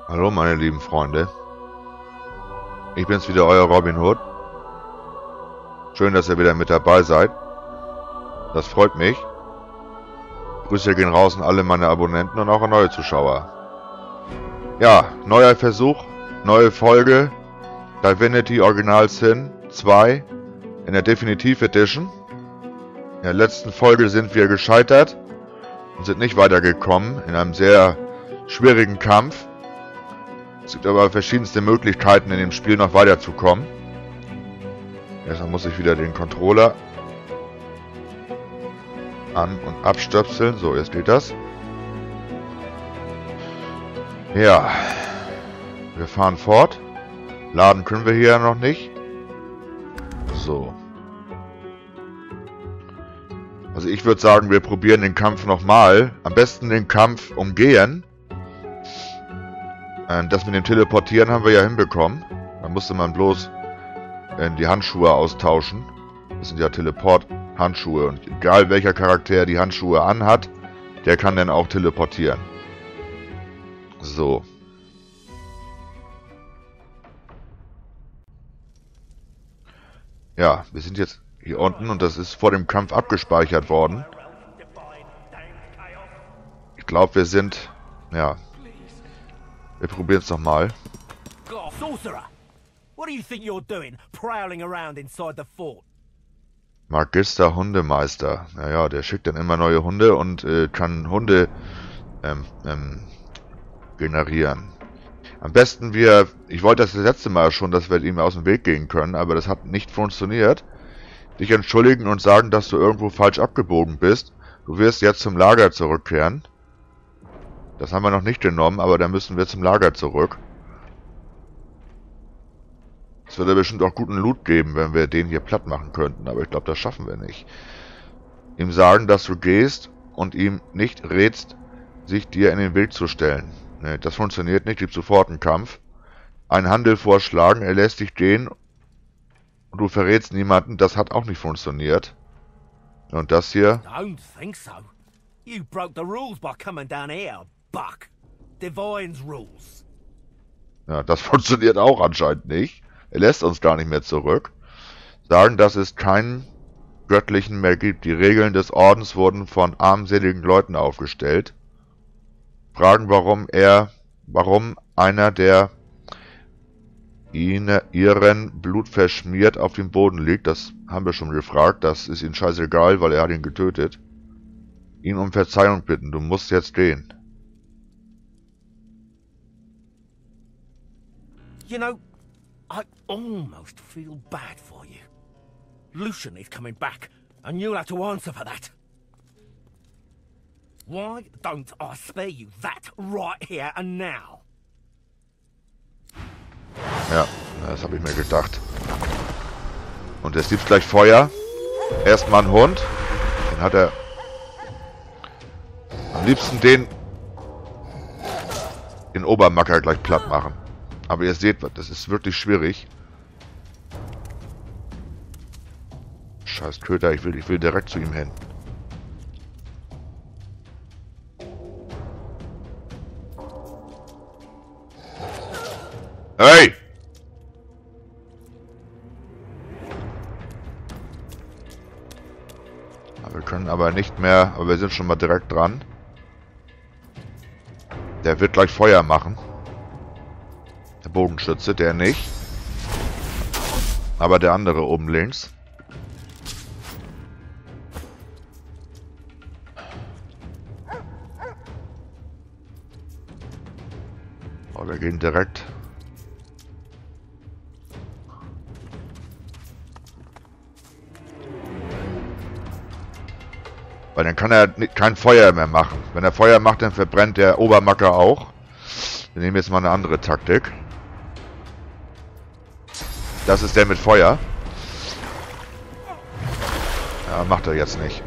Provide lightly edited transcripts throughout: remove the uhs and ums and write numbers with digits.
Hallo meine lieben Freunde, ich bin's wieder, euer Robin Hood. Schön, dass ihr wieder mit dabei seid. Das freut mich. Grüße gehen raus an alle meine Abonnenten und auch an neue Zuschauer. Ja, neuer Versuch, neue Folge. Divinity Original Sin 2 in der Definitive Edition. In der letzten Folge sind wir gescheitert und sind nicht weitergekommen in einem sehr schwierigen Kampf. Es gibt aber verschiedenste Möglichkeiten in dem Spiel noch weiterzukommen. Erstmal muss ich wieder den Controller an- und abstöpseln. So, jetzt geht das. Ja, wir fahren fort. Laden können wir hier ja noch nicht. So. Also ich würde sagen, wir probieren den Kampf nochmal. Am besten den Kampf umgehen. Das mit dem Teleportieren haben wir ja hinbekommen. Da musste man bloß die Handschuhe austauschen. Das sind ja Teleport-Handschuhe. Und egal welcher Charakter die Handschuhe anhat, der kann dann auch teleportieren. So. Ja, wir sind jetzt hier unten und das ist vor dem Kampf abgespeichert worden. Ich glaube, wir sind... Ja. Wir probieren es nochmal. Sorcerer! What do you think you're doing, prowling around inside the fort? Magister Hundemeister. Naja, der schickt dann immer neue Hunde und kann Hunde generieren. Am besten ich wollte das letzte Mal schon, dass wir ihm aus dem Weg gehen können, aber das hat nicht funktioniert. Dich entschuldigen und sagen, dass du irgendwo falsch abgebogen bist. Du wirst jetzt zum Lager zurückkehren. Das haben wir noch nicht genommen, aber dann müssen wir zum Lager zurück. Es würde bestimmt auch guten Loot geben, wenn wir den hier platt machen könnten, aber ich glaube, das schaffen wir nicht. Ihm sagen, dass du gehst und ihm nicht rätst, sich dir in den Weg zu stellen. Ne, das funktioniert nicht, gibt sofort einen Kampf. Einen Handel vorschlagen, er lässt dich gehen und du verrätst niemanden, das hat auch nicht funktioniert. Und das hier? Don't think so. You broke the rules by coming down here, buck. Divine's rules. Ja, das funktioniert auch anscheinend nicht. Er lässt uns gar nicht mehr zurück. Sagen, dass es keinen Göttlichen mehr gibt. Die Regeln des Ordens wurden von armseligen Leuten aufgestellt. Fragen, warum einer, der ihren Blut verschmiert, auf dem Boden liegt. Das haben wir schon gefragt. Das ist ihnen scheißegal, weil er hat ihn getötet. Ihn um Verzeihung bitten. Du musst jetzt gehen. You know, I almost feel bad for you. Lucian is coming back, and you'll have to answer for that. Why don't I spare you that right here and now? Ja, das habe ich mir gedacht. Und jetzt gibt's gleich Feuer. Erstmal ein Hund. Den hat er... Am liebsten den Obermacker gleich platt machen. Aber ihr seht, das ist wirklich schwierig. Scheiß Köter, ich will direkt zu ihm hin. Hey! Wir können aber nicht mehr, aber wir sind schon mal direkt dran. Der wird gleich Feuer machen. Der Bogenschütze, der nicht. Aber der andere oben links. Oh, wir gehen direkt. Weil dann kann er kein Feuer mehr machen. Wenn er Feuer macht, dann verbrennt der Obermacker auch. Wir nehmen jetzt mal eine andere Taktik. Das ist der mit Feuer. Ja, macht er jetzt nicht.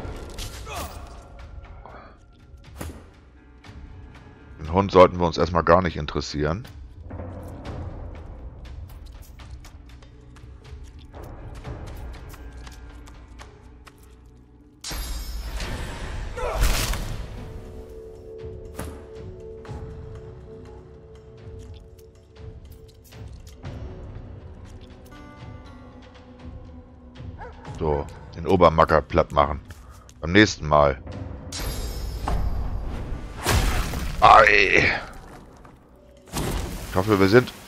Den Hund sollten wir uns erstmal gar nicht interessieren. So, den Obermacker platt machen. Beim nächsten Mal. Ei! Ich hoffe, wir sind...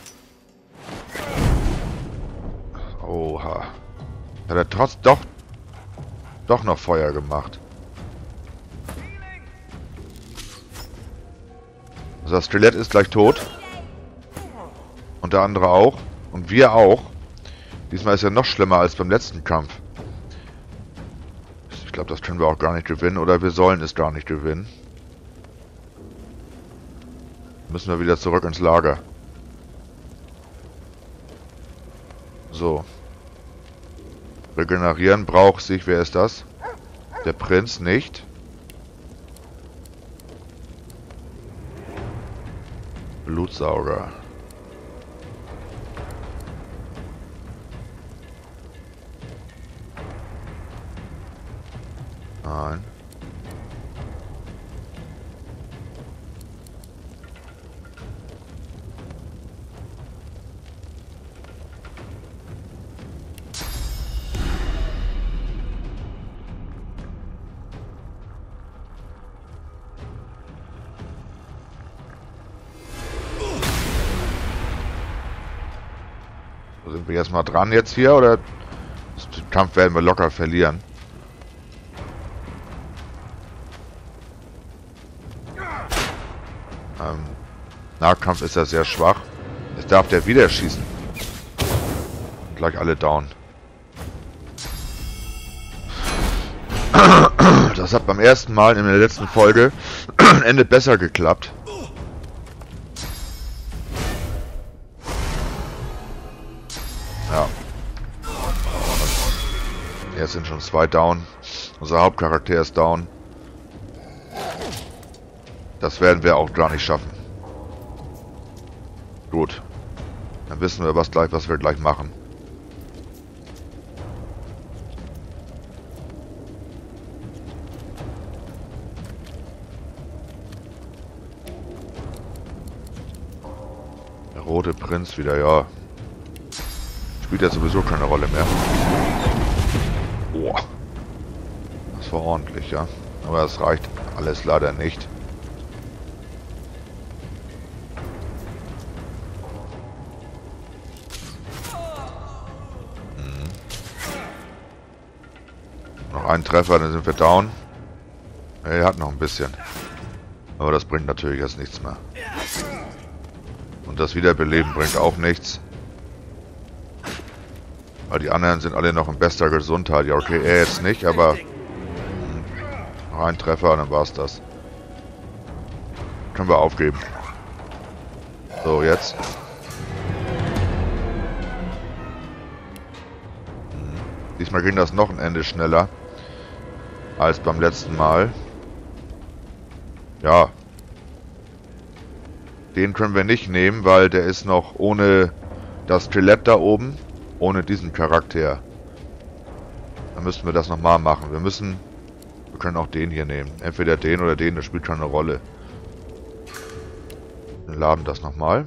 Oha. Hat er doch noch Feuer gemacht. Also das Skelett ist gleich tot. Und der andere auch. Und wir auch. Diesmal ist er noch schlimmer als beim letzten Kampf. Ich glaube, das können wir auch gar nicht gewinnen. Oder wir sollen es gar nicht gewinnen. Müssen wir wieder zurück ins Lager. So. Regenerieren braucht sich. Wer ist das? Der Prinz nicht. Blutsauger. Nein. Sind wir erstmal dran jetzt hier, oder den Kampf werden wir locker verlieren? Nahkampf ist ja sehr schwach. Jetzt darf der wieder schießen. Gleich alle down. Das hat beim ersten Mal in der letzten Folge am Ende besser geklappt. Ja. Jetzt sind schon 2 down. Unser Hauptcharakter ist down. Das werden wir auch gar nicht schaffen. Gut. Dann wissen wir was wir gleich machen. Der rote Prinz wieder, ja. Spielt ja sowieso keine Rolle mehr. Boah. Das war ordentlich, ja. Aber das reicht alles leider nicht. Noch einen Treffer, dann sind wir down. Er hat noch ein bisschen. Aber das bringt natürlich jetzt nichts mehr. Und das Wiederbeleben bringt auch nichts. Weil die anderen sind alle noch in bester Gesundheit. Ja, okay, er jetzt nicht, aber... noch ein Treffer, dann war's das. Können wir aufgeben. So, jetzt. Diesmal ging das noch ein Ende schneller. Als beim letzten Mal. Ja. Den können wir nicht nehmen, weil der ist noch ohne das Skelett da oben. Ohne diesen Charakter. Dann müssten wir das nochmal machen. Wir können auch den hier nehmen. Entweder den oder den, das spielt schon eine Rolle. Wir laden das nochmal.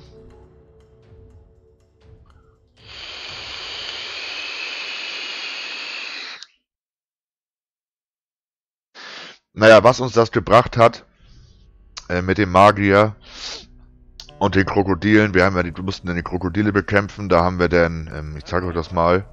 Naja, was uns das gebracht hat, mit dem Magier und den Krokodilen, wir mussten dann die Krokodile bekämpfen, da haben wir dann, ich zeige euch das mal.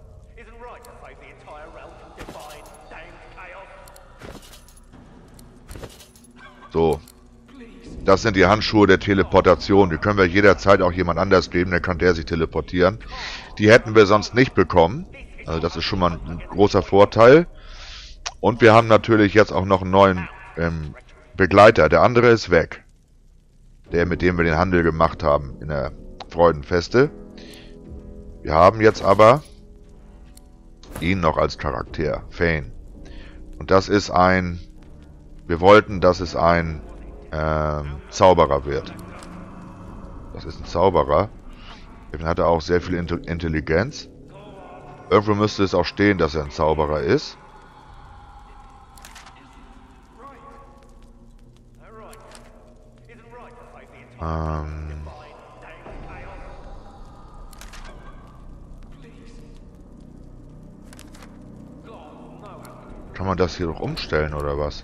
So, das sind die Handschuhe der Teleportation, die können wir jederzeit auch jemand anders geben, dann kann der sich teleportieren. Die hätten wir sonst nicht bekommen, also das ist schon mal ein großer Vorteil. Und wir haben natürlich jetzt auch noch einen neuen Begleiter. Der andere ist weg. Der, mit dem wir den Handel gemacht haben in der Freudenfeste. Wir haben jetzt aber ihn noch als Charakter. Fane. Und das ist ein... Wir wollten, dass es ein Zauberer wird. Das ist ein Zauberer. Dann hat er auch sehr viel Intelligenz. Irgendwo müsste es auch stehen, dass er ein Zauberer ist. man das hier noch umstellen, oder was?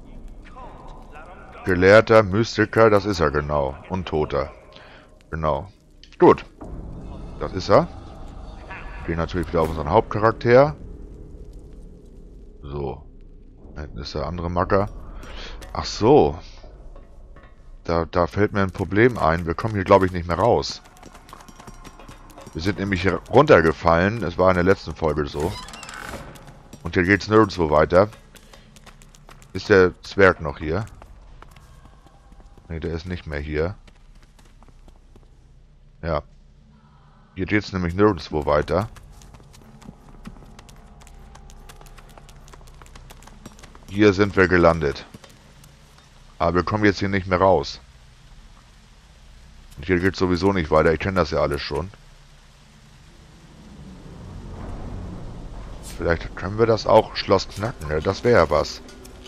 Gelehrter, Mystiker, das ist er genau. Und Toter. Genau. Gut. Das ist er. Gehen natürlich wieder auf unseren Hauptcharakter. So. Da hinten ist der andere Macker. Ach so. Da fällt mir ein Problem ein. Wir kommen hier, glaube ich, nicht mehr raus. Wir sind nämlich hier runtergefallen. Es war in der letzten Folge so. Und hier geht's nirgendwo weiter. Ist der Zwerg noch hier? Ne, der ist nicht mehr hier. Ja. Hier geht's nämlich nirgendwo weiter. Hier sind wir gelandet. Aber wir kommen jetzt hier nicht mehr raus. Und hier geht's sowieso nicht weiter. Ich kenne das ja alles schon. Vielleicht können wir das auch Schloss knacken. Ja, das wäre ja was.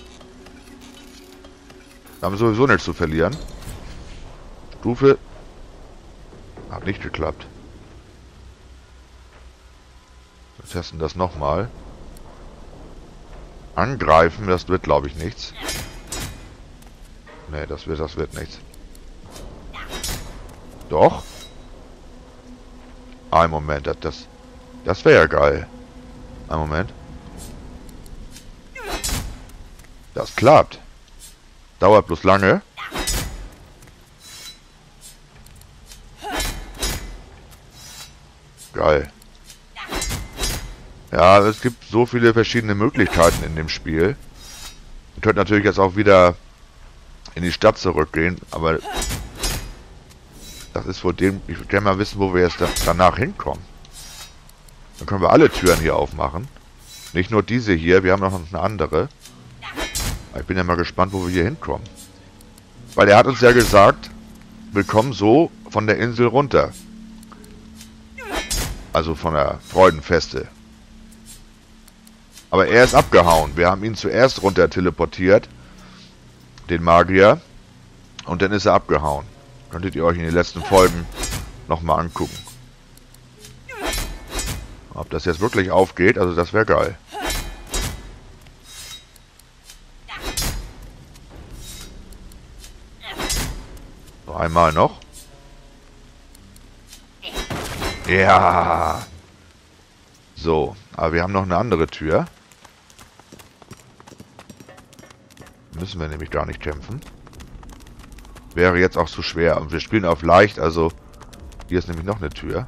Wir haben sowieso nichts zu verlieren. Stufe. Hat nicht geklappt. Wir testen das nochmal. Angreifen, das wird glaube ich nichts. Nee, das wird nichts. Doch. Ein Moment, das wäre ja geil. Ein Moment. Das klappt. Dauert bloß lange. Geil. Ja, es gibt so viele verschiedene Möglichkeiten in dem Spiel. Ihr könnt natürlich jetzt auch wieder in die Stadt zurückgehen, aber das ist wohl dem... Ich will gerne mal wissen, wo wir jetzt danach hinkommen. Dann können wir alle Türen hier aufmachen. Nicht nur diese hier, wir haben noch eine andere. Ich bin ja mal gespannt, wo wir hier hinkommen. Weil er hat uns ja gesagt, wir kommen so von der Insel runter. Also von der Freudenfeste. Aber er ist abgehauen. Wir haben ihn zuerst runter teleportiert. Den Magier. Und dann ist er abgehauen. Könntet ihr euch in den letzten Folgen nochmal angucken. Ob das jetzt wirklich aufgeht, also das wäre geil. So, einmal noch. Ja. So, aber wir haben noch eine andere Tür. Müssen wir nämlich gar nicht kämpfen. Wäre jetzt auch zu schwer. Und wir spielen auf leicht, also hier ist nämlich noch eine Tür.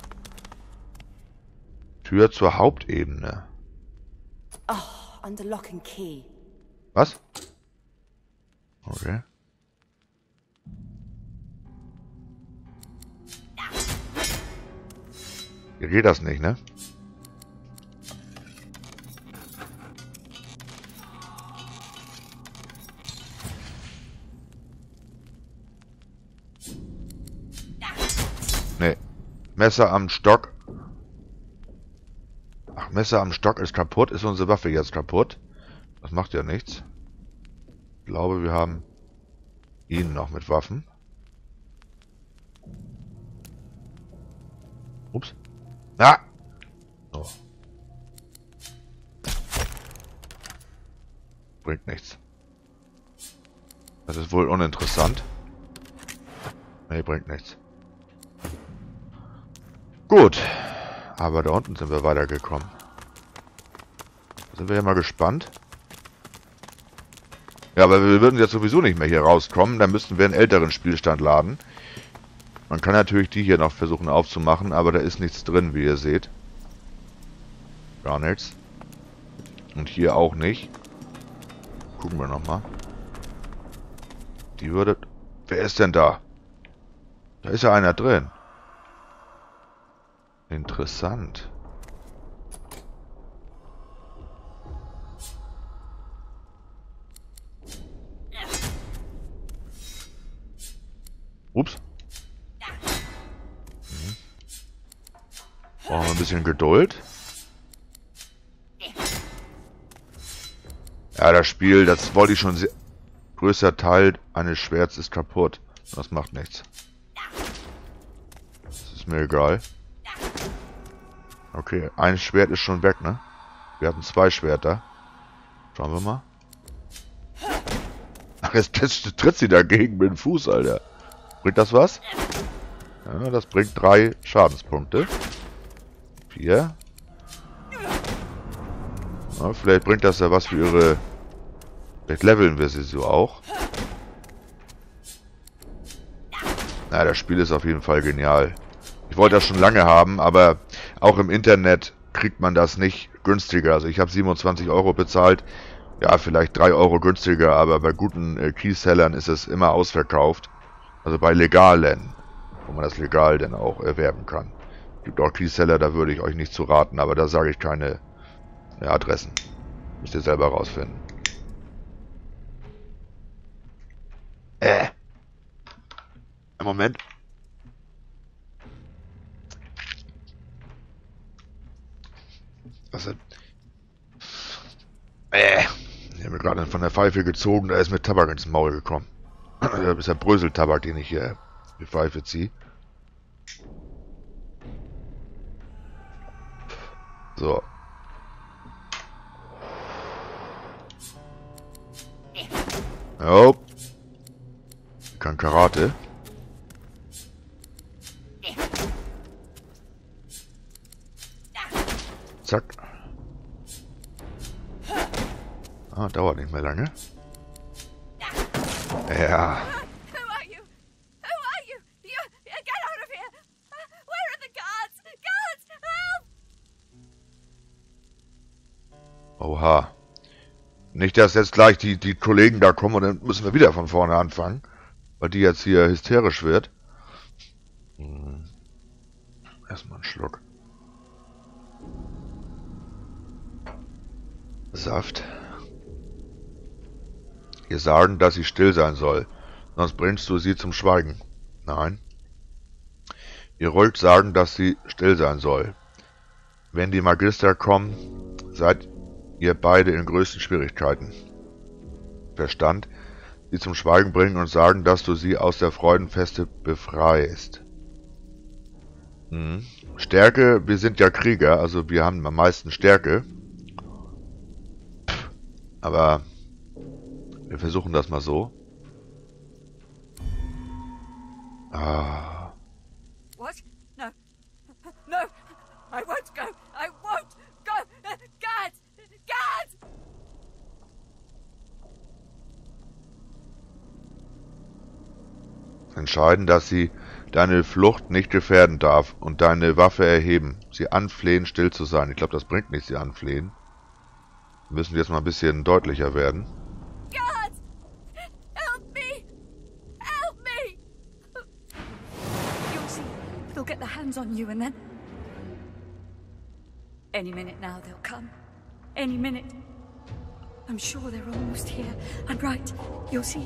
Tür zur Hauptebene. Oh, unlocking key. Was? Okay. Hier geht das nicht, ne? Ne. Messer am Stock. Ach, Messer am Stock ist kaputt. Ist unsere Waffe jetzt kaputt? Das macht ja nichts. Ich glaube, wir haben ihn noch mit Waffen. Ups. Ah! Oh. Bringt nichts. Das ist wohl uninteressant. Nee, bringt nichts. Gut. Aber da unten sind wir weitergekommen. Da sind wir ja mal gespannt. Ja, aber wir würden jetzt sowieso nicht mehr hier rauskommen. Dann müssten wir einen älteren Spielstand laden. Man kann natürlich die hier noch versuchen aufzumachen, aber da ist nichts drin, wie ihr seht. Gar nichts. Und hier auch nicht. Gucken wir nochmal. Die würde... Wer ist denn da? Da ist ja einer drin. Interessant. Ups. Brauchen wir ein bisschen Geduld. Ja, das Spiel, das wollte ich schon sehr... Größter Teil eines Schwerts ist kaputt. Das macht nichts. Das ist mir egal. Okay, ein Schwert ist schon weg, ne? Wir hatten 2 Schwerter. Schauen wir mal. Ach, jetzt tritt sie dagegen mit dem Fuß, Alter. Bringt das was? Ja, das bringt 3 Schadenspunkte. 4. Ja, vielleicht bringt das ja was für ihre... Vielleicht leveln wir sie so auch. Na, das Spiel ist auf jeden Fall genial. Ich wollte das schon lange haben, aber auch im Internet kriegt man das nicht günstiger. Also ich habe 27 € bezahlt. Ja, vielleicht 3 € günstiger, aber bei guten Keysellern ist es immer ausverkauft. Also bei legalen, wo man das legal dann auch erwerben kann. Gibt auch Keyseller, da würde ich euch nicht zu raten, aber da sage ich keine Adressen. Müsst ihr selber rausfinden. Moment. Was denn? Ich habe mir gerade von der Pfeife gezogen, da ist mir Tabak ins Maul gekommen. Das ist der Bröseltabak, den ich hier die Pfeife ziehe. So. Jo. Ich kann Karate. Zack. Ah, dauert nicht mehr lange. Ja. Oha. Nicht, dass jetzt gleich die Kollegen da kommen und dann müssen wir wieder von vorne anfangen. Weil die jetzt hier hysterisch wird. Erstmal einen Schluck. Saft. Ihr sagen, dass sie still sein soll, sonst bringst du sie zum Schweigen. Nein. Ihr ruhig sagen, dass sie still sein soll. Wenn die Magister kommen, seid ihr beide in größten Schwierigkeiten. Verstand? Sie zum Schweigen bringen und sagen, dass du sie aus der Freudenfeste befreist. Stärke, wir sind ja Krieger, also wir haben am meisten Stärke. Aber wir versuchen das mal so. Ah. What? No. No! I won't go! I won't go! Guards! Guards! Entscheiden, dass sie deine Flucht nicht gefährden darf und deine Waffe erheben. Sie anflehen, still zu sein. Ich glaube, das bringt nichts, sie anflehen. Wir müssen jetzt mal ein bisschen deutlicher werden. Guards! Help me! Help me! You'll see. They'll get their hands on you and then... Any minute now they'll come. Any minute. I'm sure they're almost here. I'm right. You'll see.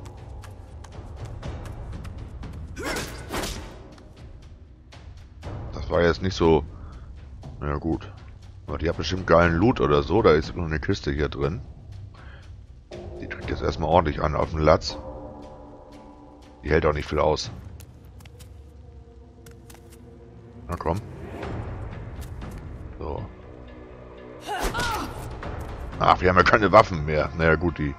Das war jetzt nicht so... Na gut. Aber die hat bestimmt geilen Loot oder so. Da ist noch eine Kiste hier drin. Die kriegt jetzt erstmal ordentlich an auf den Latz. Die hält auch nicht viel aus. Na komm. So. Ach, wir haben ja keine Waffen mehr. Naja gut, die...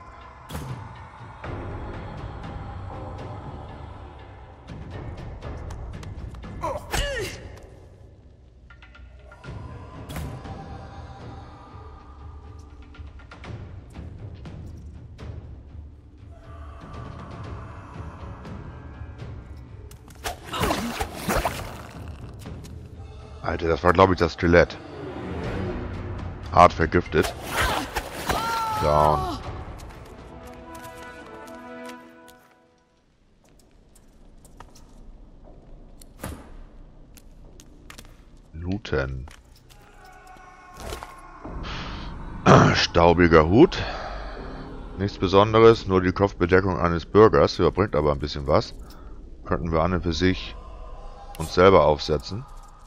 Alter, das war glaube ich das Skelett. Hart vergiftet. Down. Looten. Staubiger Hut. Nichts Besonderes, nur die Kopfbedeckung eines Bürgers. Überbringt aber ein bisschen was. Könnten wir an und für sich uns selber aufsetzen.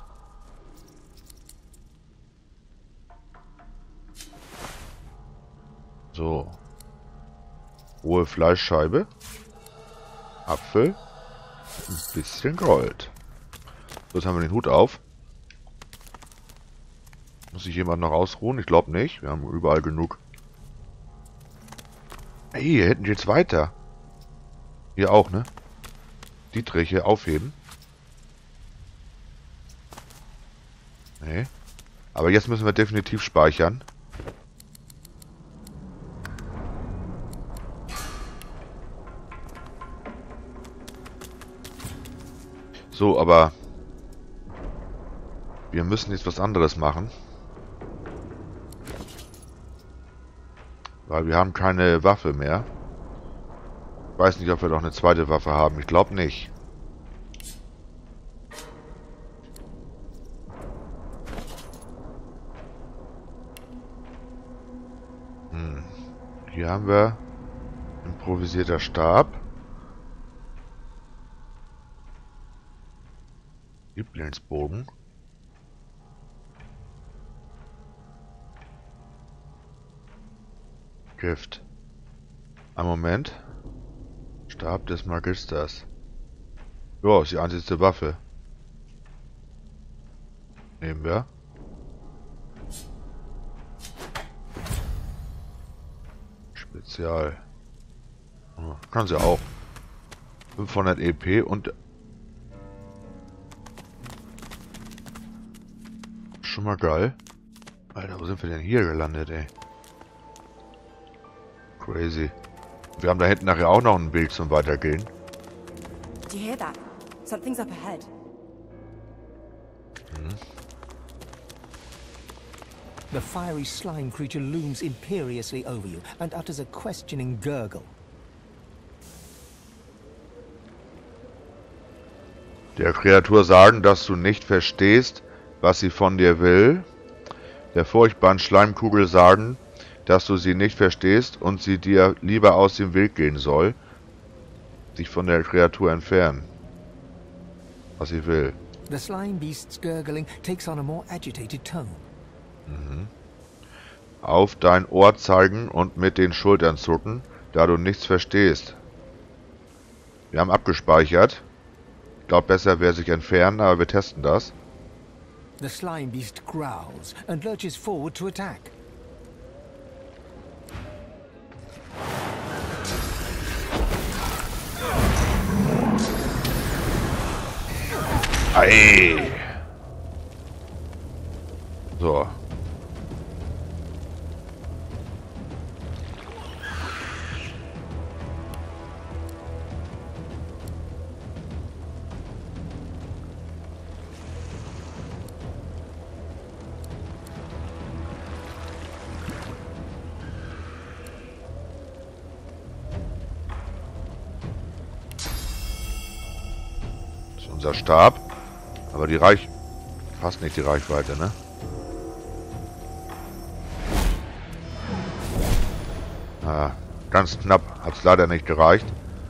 So. Hohe Fleischscheibe. Apfel. Ein bisschen Gold. So, jetzt haben wir den Hut auf. Muss sich jemand noch ausruhen? Ich glaube nicht. Wir haben überall genug Hey, hier hinten geht's weiter. Hier auch, ne? Dietriche aufheben. Nee. Aber jetzt müssen wir definitiv speichern. So, aber wir müssen jetzt was anderes machen. Weil wir haben keine Waffe mehr. Ich weiß nicht, ob wir noch eine zweite Waffe haben. Ich glaube nicht. Hier haben wir improvisierter Stab. Lieblingsbogen. Gift. Ein Moment. Stab des Magisters. Ja, ist die einzige Waffe. Nehmen wir. Spezial. Oh, kann sie auch. 500 EP und schon mal geil. Alter, wo sind wir denn hier gelandet, ey? Crazy. Wir haben da hinten nachher auch noch einen Weg zum Weitergehen. Do you hear that? Something's up ahead. The fiery slime creature looms imperiously over you and utters a questioning gurgle. Der Kreatur sagen, dass du nicht verstehst, was sie von dir will. Der furchtbaren Schleimkugel sagen, dass du sie nicht verstehst und sie dir lieber aus dem Weg gehen soll. Dich von der Kreatur entfernen. Was sie will. The slime beast's gurgling takes on a more agitated tone. Auf dein Ohr zeigen und mit den Schultern zucken, da du nichts verstehst. Wir haben abgespeichert. Ich glaube, besser wäre sich entfernen, aber wir testen das. The slime beast growls and lurches forward to attack. Ei! So. Das ist unser Stab. Aber die fast nicht die Reichweite, ne? Ah, ganz knapp. Hat es leider nicht gereicht.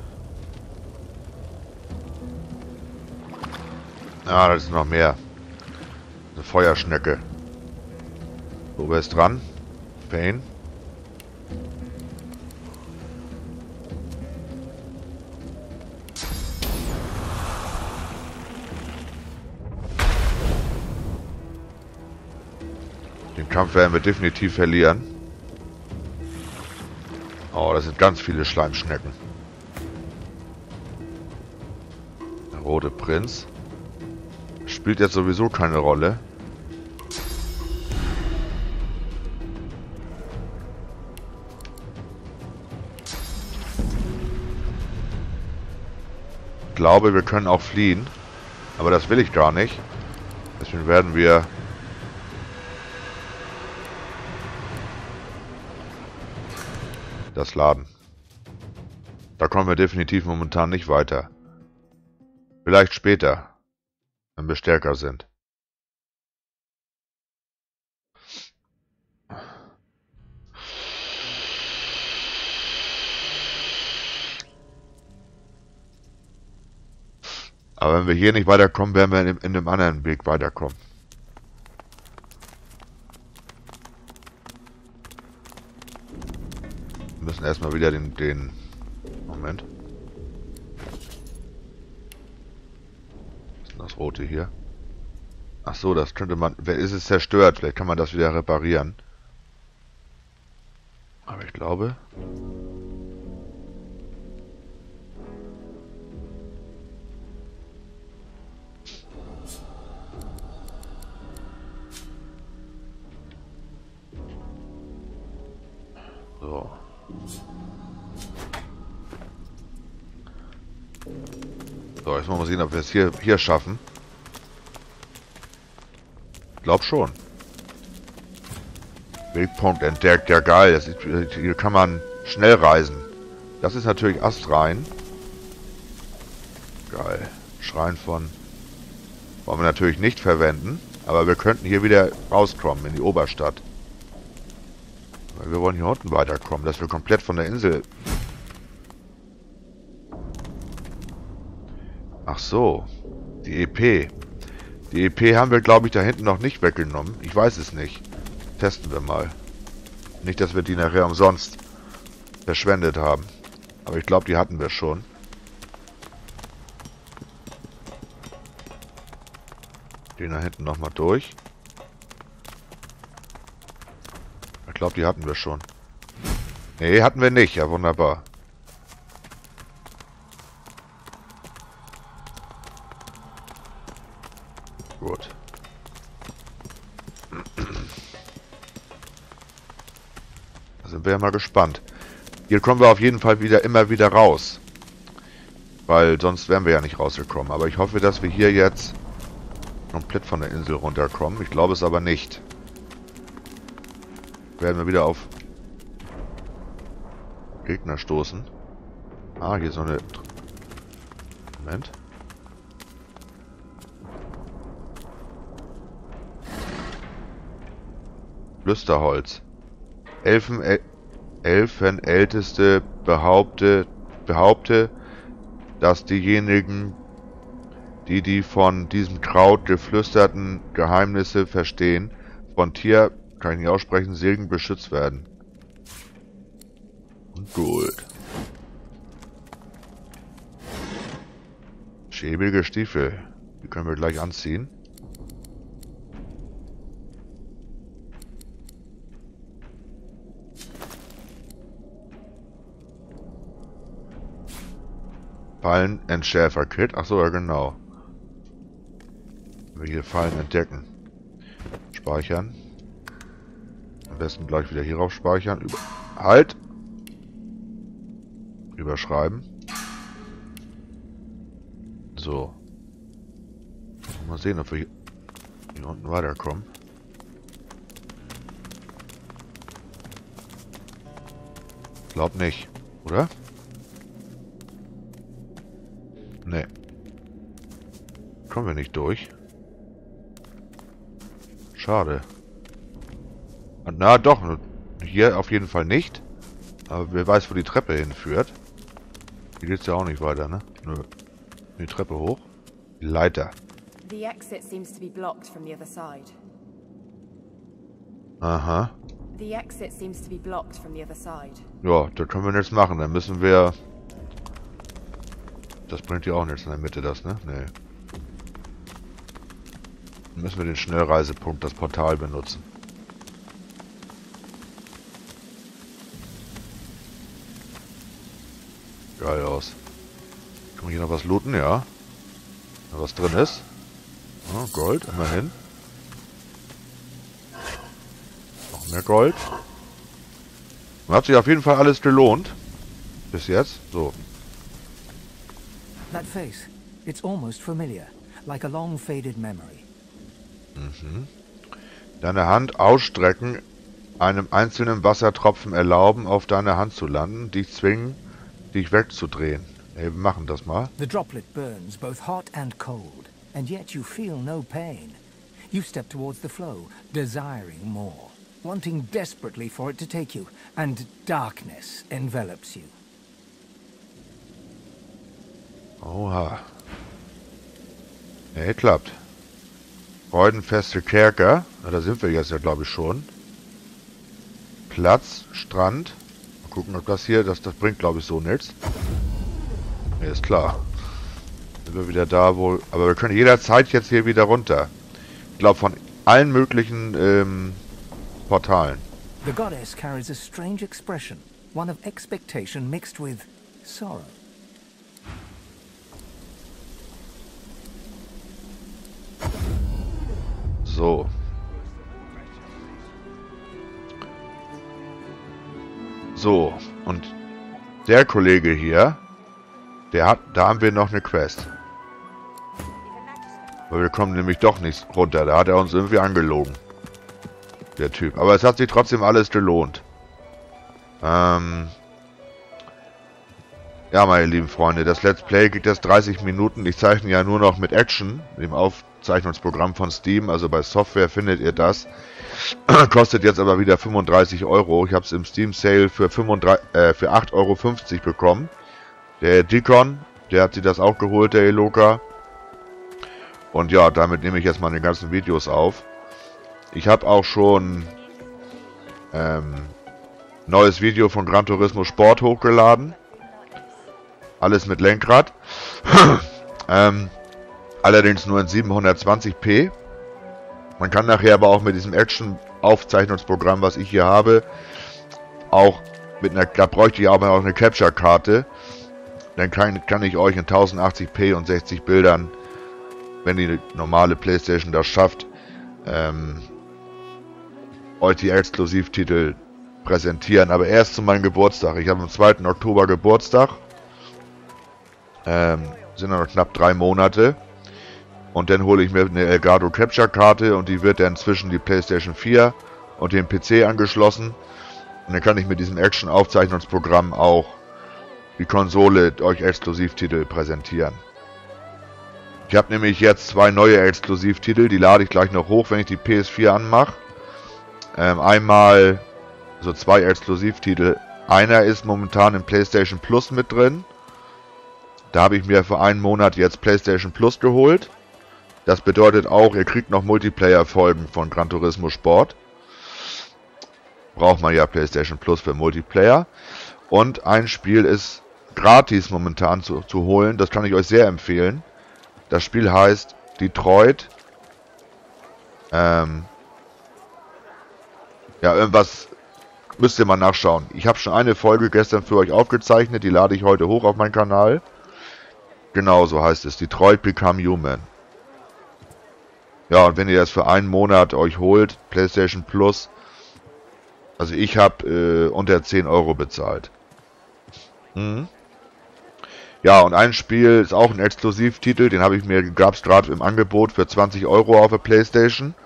Ah, das ist noch mehr. Eine Feuerschnecke. So, wer ist dran? Pain. Den Kampf werden wir definitiv verlieren. Oh, das sind ganz viele Schleimschnecken. Der rote Prinz. Spielt jetzt sowieso keine Rolle. Ich glaube, wir können auch fliehen. Aber das will ich gar nicht. Deswegen werden wir das laden. Da kommen wir definitiv momentan nicht weiter. Vielleicht später, wenn wir stärker sind. Aber wenn wir hier nicht weiterkommen, werden wir in dem anderen Weg weiterkommen. Wir müssen erstmal wieder den Moment. Was ist denn das Rote hier? Ach so, das könnte man... Ist es zerstört? Vielleicht kann man das wieder reparieren. Aber ich glaube... So, jetzt mal sehen, ob wir es hier schaffen. Ich glaube schon. Wegpunkt entdeckt. Ja, geil. Hier kann man schnell reisen. Das ist natürlich astrein. Geil. Schrein von... Wollen wir natürlich nicht verwenden. Aber wir könnten hier wieder rauskommen in die Oberstadt. Weil wir wollen hier unten weiterkommen, dass wir komplett von der Insel... Ach so. Die EP. Die EP haben wir, glaube ich, da hinten noch nicht weggenommen. Ich weiß es nicht. Testen wir mal. Nicht, dass wir die nachher umsonst verschwendet haben. Aber ich glaube, die hatten wir schon. Den da hinten nochmal durch. Ich glaube, die hatten wir schon. Nee, hatten wir nicht. Ja, wunderbar. Gut. Da sind wir ja mal gespannt. Hier kommen wir auf jeden Fall immer wieder raus. Weil sonst wären wir ja nicht rausgekommen. Aber ich hoffe, dass wir hier jetzt komplett von der Insel runterkommen. Ich glaube es aber nicht. Werden wir wieder auf Gegner stoßen. Ah, hier ist noch eine... Moment. Flüsterholz. Elfenälteste behaupte, dass diejenigen, die von diesem Kraut geflüsterten Geheimnisse verstehen, von Tier, kann ich nicht aussprechen, Segen beschützt werden. Und gut. Schäbige Stiefel. Die können wir gleich anziehen. Fallenentschärfer-Kit. Achso, ja genau. Wenn wir hier Fallen entdecken. Speichern. Am besten gleich wieder hierauf speichern. Halt! Überschreiben. So. Mal sehen, ob wir hier unten weiterkommen. Glaub nicht, oder? Nee. Kommen wir nicht durch. Schade. Na doch, hier auf jeden Fall nicht. Aber wer weiß, wo die Treppe hinführt. Hier geht's ja auch nicht weiter, ne? Nö. Die Treppe hoch. Die Leiter. The exit seems to be blocked from the other side. Aha. The exit seems to be blocked from the other side. Ja, das können wir nichts machen. Dann müssen wir... Das bringt ja auch nichts in der Mitte, das, ne? Nee. Dann müssen wir den Schnellreisepunkt, das Portal benutzen. Geil aus. Kann man hier noch was looten? Ja. Da was drin ist. Oh, Gold, immerhin. Noch mehr Gold. Man hat sich auf jeden Fall alles gelohnt. Bis jetzt. So. That face, it's almost familiar, like a long faded memory. Mhm. Deine Hand ausstrecken, einem einzelnen Wassertropfen erlauben, auf deine Hand zu landen, dich zwingen, dich wegzudrehen. Hey, wir machen das mal. The droplet burns both hot and cold, and yet you feel no pain. You step towards the flow, desiring more, wanting desperately for it to take you, and darkness envelops you. Oha. Nee, klappt. Freudenfeste Kerker. Na, da sind wir jetzt ja, glaube ich, schon. Platz, Strand. Mal gucken, ob das hier, das bringt, glaube ich, so nichts. Nee, ist klar. Sind wir wieder da, wo... Aber wir können jederzeit jetzt hier wieder runter. Ich glaube, von allen möglichen Portalen. The goddess carries a strange expression, one of expectation mixed with sorrow. So. So. Und der Kollege hier, Da haben wir noch eine Quest. Weil wir kommen nämlich doch nicht runter. Da hat er uns irgendwie angelogen. Der Typ. Aber es hat sich trotzdem alles gelohnt. Ja, meine lieben Freunde, das Let's Play geht jetzt 30 Minuten. Ich zeichne ja nur noch mit Action, dem Aufzeichnungsprogramm von Steam. Also bei Software findet ihr das. Kostet jetzt aber wieder 35 Euro. Ich habe es im Steam Sale für 8,50 Euro bekommen. Der Deacon, der hat sich das auch geholt, der Eloka. Und ja, damit nehme ich jetzt meine ganzen Videos auf. Ich habe auch schon neues Video von Gran Turismo Sport hochgeladen. Alles mit Lenkrad. Allerdings nur in 720p. Man kann nachher aber auch mit diesem Action-Aufzeichnungsprogramm, was ich hier habe, auch mit einer, da bräuchte ich aber auch eine Capture-Karte. Dann kann ich euch in 1080p und 60 Bildern, wenn die normale PlayStation das schafft, euch die Exklusivtitel präsentieren. Aber erst zu meinem Geburtstag. Ich habe am 2. Oktober Geburtstag. Sind noch knapp 3 Monate. Und dann hole ich mir eine Elgato Capture Karte und die wird dann zwischen die PlayStation 4 und den PC angeschlossen. Und dann kann ich mit diesem Action-Aufzeichnungsprogramm auch die Konsole euch Exklusivtitel präsentieren. Ich habe nämlich jetzt 2 neue Exklusivtitel, die lade ich gleich noch hoch, wenn ich die PS4 anmache. Einmal so 2 Exklusivtitel. Einer ist momentan in PlayStation Plus mit drin. Da habe ich mir für einen Monat jetzt PlayStation Plus geholt. Das bedeutet auch, ihr kriegt noch Multiplayer-Folgen von Gran Turismo Sport. Braucht man ja PlayStation Plus für Multiplayer. Und ein Spiel ist gratis momentan zu holen. Das kann ich euch sehr empfehlen. Das Spiel heißt Detroit. Ja, irgendwas müsst ihr mal nachschauen. Ich habe schon eine Folge gestern für euch aufgezeichnet. Die lade ich heute hoch auf meinen Kanal. Genau so heißt es. Detroit Become Human. Ja, und wenn ihr das für einen Monat euch holt, PlayStation Plus, also ich habe unter 10 Euro bezahlt. Ja, und ein Spiel ist auch ein Exklusivtitel, den habe ich mir, gab es gerade im Angebot für 20 Euro auf der PlayStation.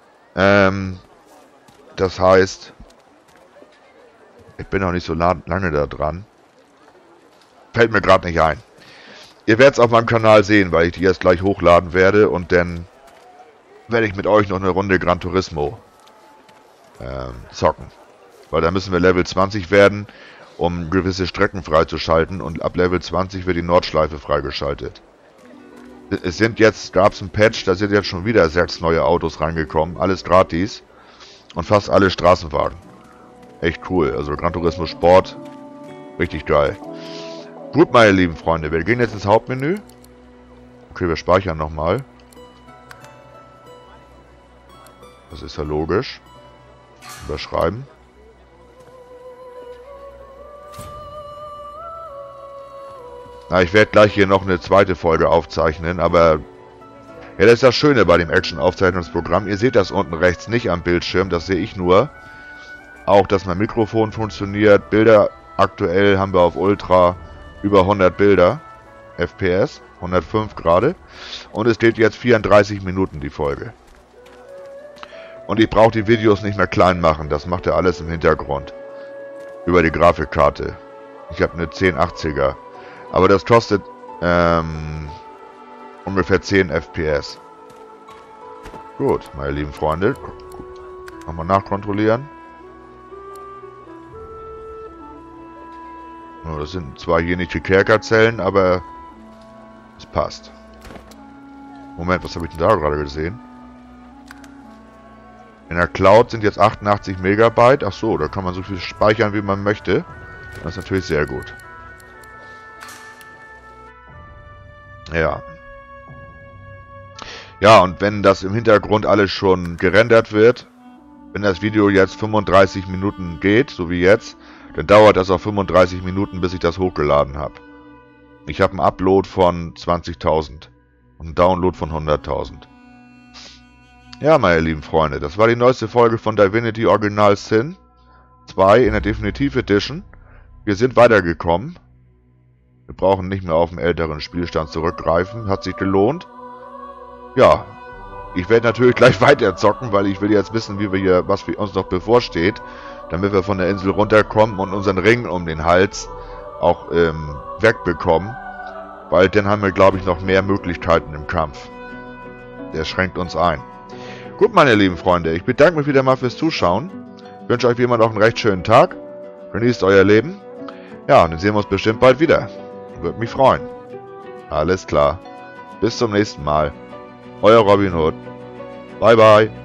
Das heißt, ich bin noch nicht so lange da dran. Fällt mir gerade nicht ein. Ihr werdet es auf meinem Kanal sehen, weil ich die jetzt gleich hochladen werde und dann werde ich mit euch noch eine Runde Gran Turismo zocken. Weil da müssen wir Level 20 werden, um gewisse Strecken freizuschalten und ab Level 20 wird die Nordschleife freigeschaltet. Es sind jetzt, gab es ein Patch, da sind jetzt schon wieder 6 neue Autos reingekommen, alles gratis und fast alle Straßenwagen. Echt cool, also Gran Turismo Sport, richtig geil. Gut, meine lieben Freunde, wir gehen jetzt ins Hauptmenü. Okay, wir speichern nochmal. Das ist ja logisch. Überschreiben. Na, ich werde gleich hier noch eine zweite Folge aufzeichnen, aber ja, das ist das Schöne bei dem Action-Aufzeichnungsprogramm. Ihr seht das unten rechts nicht am Bildschirm, das sehe ich nur. Auch, dass mein Mikrofon funktioniert. Bilder aktuell haben wir auf Ultra über 100 Bilder. FPS, 105 gerade. Und es steht jetzt 34 Minuten die Folge. Und ich brauche die Videos nicht mehr klein machen, das macht er alles im Hintergrund. Über die Grafikkarte. Ich habe eine 1080er. Aber das kostet ungefähr 10 FPS. Gut, meine lieben Freunde. Nochmal nachkontrollieren. Das sind zwar hier nicht die Kerkerzellen, aber es passt. Moment, was habe ich denn da gerade gesehen? In der Cloud sind jetzt 88 Megabyte. Ach so, da kann man so viel speichern, wie man möchte. Das ist natürlich sehr gut. Ja. Ja, und wenn das im Hintergrund alles schon gerendert wird, wenn das Video jetzt 35 Minuten geht, so wie jetzt, dann dauert das auch 35 Minuten, bis ich das hochgeladen habe. Ich habe einen Upload von 20.000 und einen Download von 100.000. Ja, meine lieben Freunde, das war die neueste Folge von Divinity Original Sin 2 in der Definitive Edition. Wir sind weitergekommen. Wir brauchen nicht mehr auf den älteren Spielstand zurückgreifen. Hat sich gelohnt. Ja, ich werde natürlich gleich weiter zocken, weil ich will jetzt wissen, wie wir hier, was für uns noch bevorsteht, damit wir von der Insel runterkommen und unseren Ring um den Hals auch wegbekommen. Weil dann haben wir, glaube ich, noch mehr Möglichkeiten im Kampf. Der schränkt uns ein. Gut, meine lieben Freunde, ich bedanke mich wieder mal fürs Zuschauen. Ich wünsche euch wie immer noch einen recht schönen Tag. Genießt euer Leben. Ja, und dann sehen wir uns bestimmt bald wieder. Würde mich freuen. Alles klar. Bis zum nächsten Mal. Euer Robin Hood. Bye, bye.